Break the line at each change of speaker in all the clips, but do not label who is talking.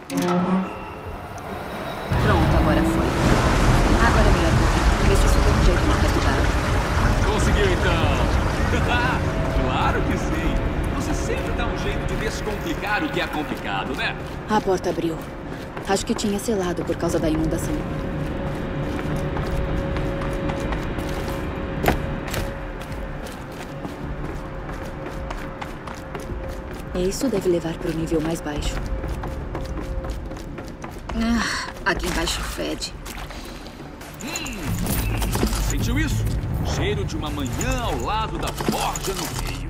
Pronto, agora foi. Agora é melhor correr. Ver se isso deu um jeito na capivara.
Conseguiu então! Claro que sim! Você sempre dá um jeito de descomplicar o que é complicado, né?
A porta abriu. Acho que tinha selado por causa da inundação. Isso deve levar para o nível mais baixo. Aqui embaixo fede.
Sentiu isso? Cheiro de uma manhã ao lado da forja no rio.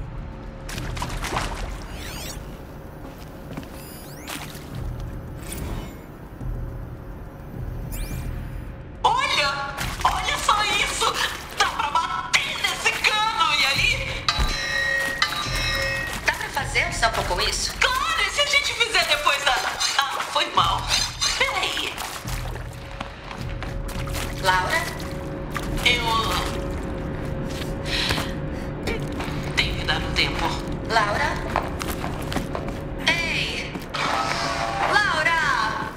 Olha só isso! Dá pra bater nesse cano, e aí?
Dá pra fazer só com isso?
Claro, e se a gente fizer depois da... Ah, foi mal. Peraí.
Laura?
Eu... Tenho que dar um tempo.
Laura? Ei! Laura!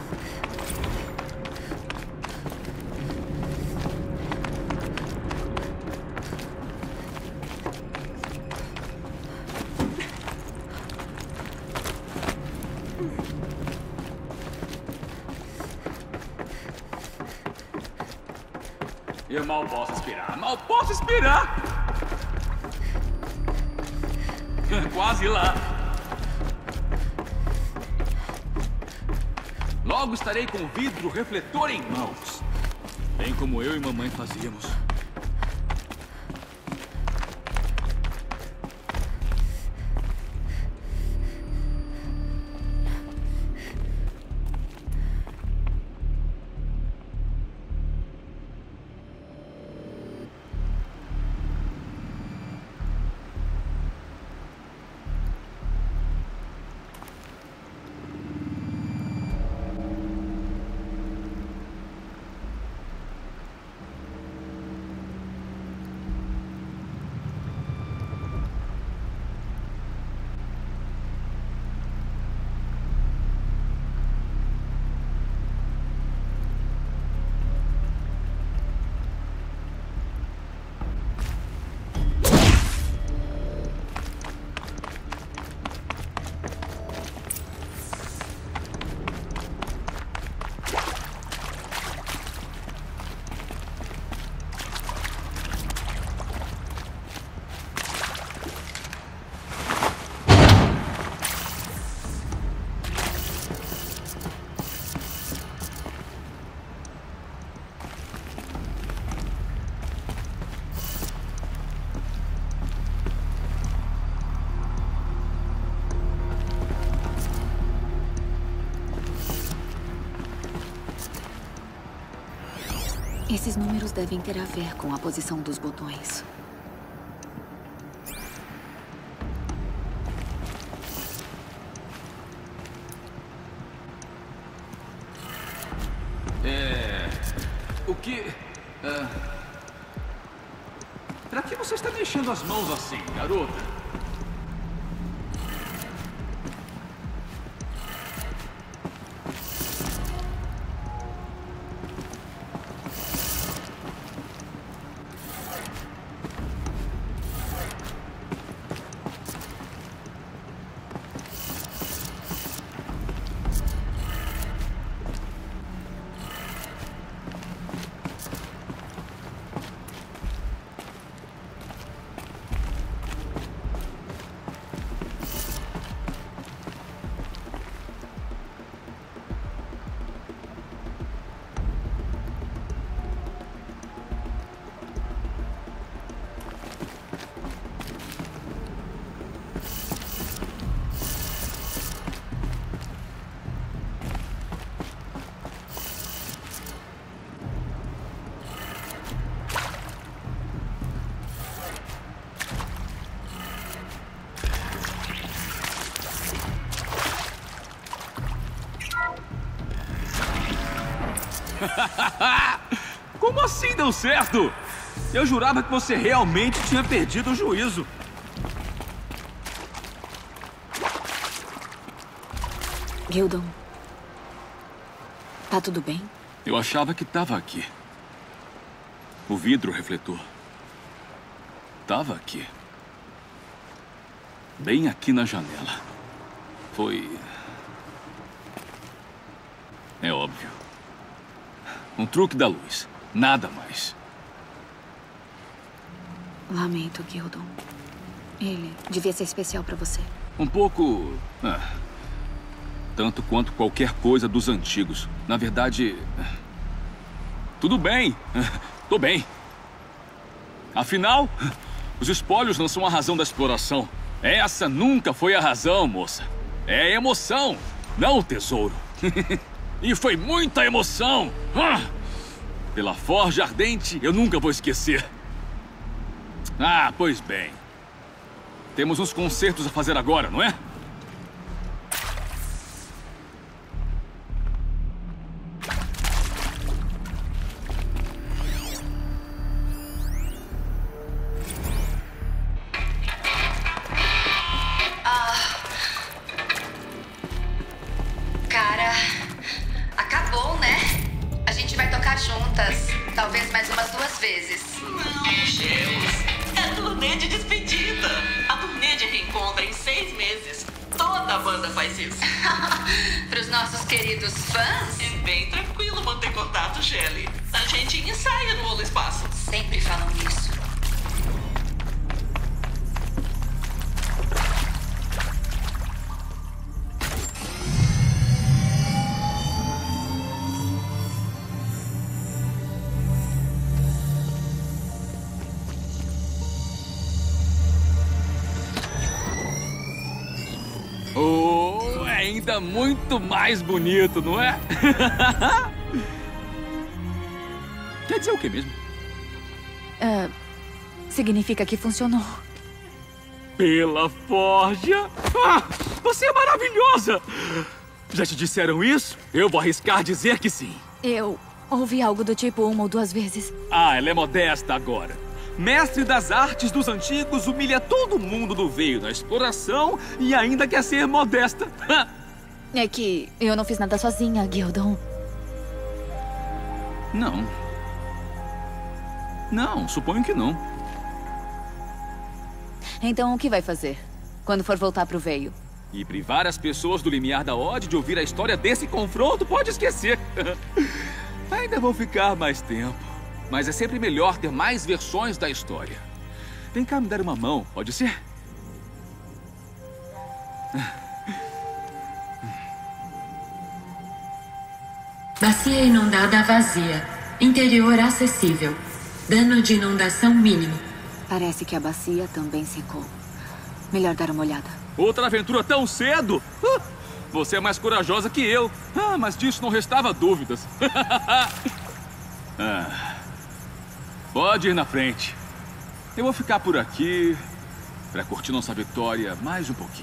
Eu mal posso esperar, mal posso esperar! Quase lá! Logo estarei com o vidro refletor em mãos. Bem como eu e mamãe fazíamos.
Esses números devem ter a ver com a posição dos botões.
O que... Pra que você está mexendo as mãos assim, garota? Como assim deu certo? Eu jurava que você realmente tinha perdido o juízo.
Gildon, Tá tudo bem?
Eu achava que estava aqui. O vidro refletor. Estava aqui. Bem aqui na janela. Foi... É óbvio. Um truque da luz. Nada mais.
Lamento, Gildon. Ele devia ser especial pra você.
Um pouco... tanto quanto qualquer coisa dos antigos. Na verdade... Tudo bem. Tô bem. Afinal, os espólios não são a razão da exploração. Essa nunca foi a razão, moça. É a emoção, não o tesouro. E foi muita emoção. Pela Forja Ardente, eu nunca vou esquecer. Ah, pois bem. Temos uns concertos a fazer agora, não é?
Cara, acabou, né? A gente vai tocar juntas. Talvez mais umas 2 vezes.
Não, Geus. É turnê de despedida. A turnê de reencontro é em 6 meses. Toda a banda faz isso.
Pros nossos queridos fãs,
É bem tranquilo manter contato, Shelley. A gente ensaia no Holo Espaço.
sempre falam isso.
Oh, é ainda muito mais bonito, não é? Quer dizer o que mesmo?
Significa que funcionou.
Pela Forja! Ah, você é maravilhosa! Já te disseram isso? Eu vou arriscar dizer que sim.
Eu ouvi algo do tipo 1 ou 2 vezes.
Ah, ela é modesta agora. Mestre das artes dos antigos humilha todo mundo do veio na exploração e ainda quer ser modesta.
É que eu não fiz nada sozinha, Gildon.
Não. Não, suponho que não.
Então o que vai fazer? Quando for voltar pro veio?
E privar as pessoas do limiar da Odd de ouvir a história desse confronto, pode esquecer. Ainda vou ficar mais tempo. Mas é sempre melhor ter mais versões da história. Vem cá me dar uma mão, pode ser?
Bacia inundada vazia. Interior acessível. Dano de inundação mínimo.
Parece que a bacia também secou. Melhor dar uma olhada.
Outra aventura tão cedo? Você é mais corajosa que eu. Mas disso não restava dúvidas. Pode ir na frente. Eu vou ficar por aqui para curtir nossa vitória mais um pouquinho.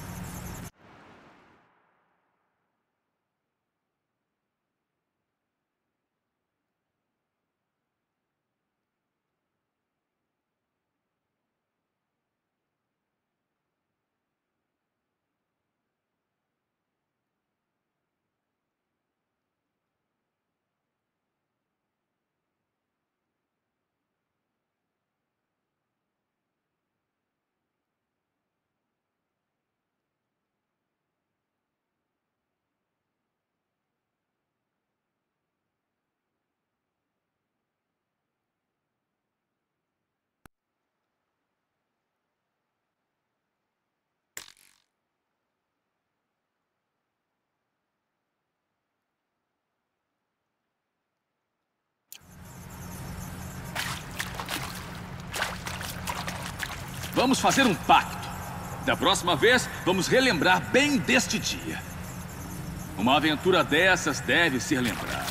Vamos fazer um pacto. Da próxima vez, vamos relembrar bem deste dia. Uma aventura dessas deve ser lembrada.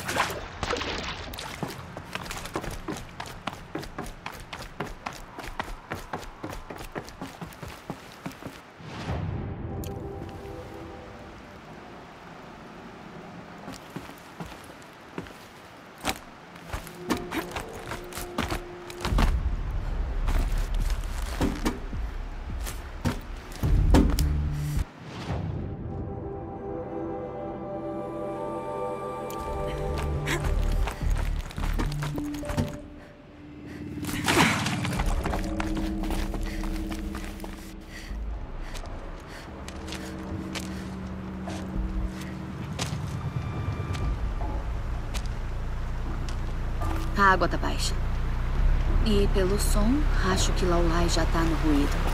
A água tá baixa. E pelo som, acho que Laulai já tá no ruído.